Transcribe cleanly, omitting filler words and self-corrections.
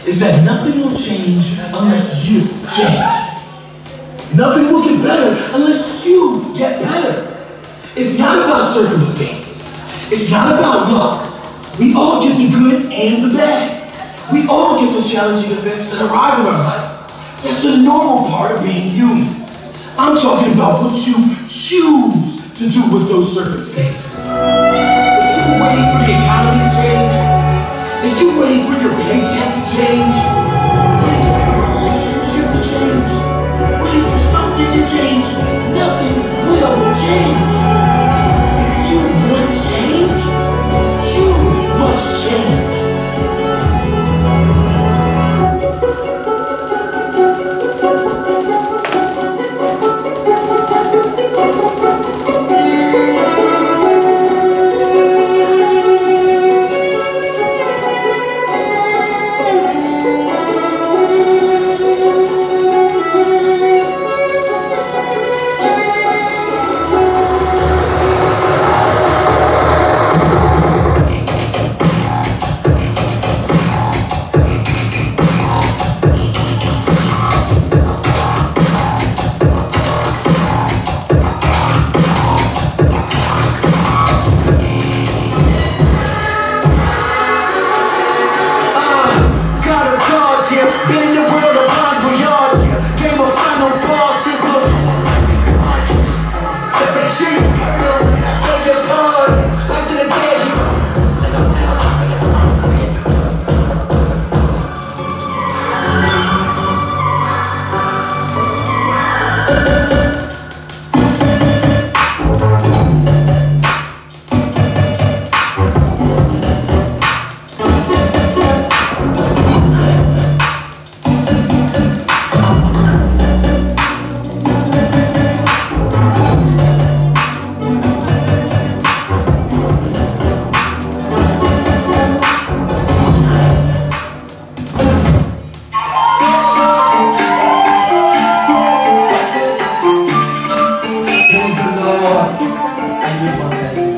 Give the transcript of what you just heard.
is that nothing will change unless you change. Nothing will get better unless you get better. It's not about circumstance. It's not about luck. We all get the good and the bad. We all get the challenging events that arrive in our life. That's a normal part of being human. I'm talking about what you choose to do with those circumstances. If you're waiting for the economy to change, if you're waiting for your paycheck to change, waiting for your relationship to change, waiting for something to change, nothing will change. If you want change, you must change. I need one blessing.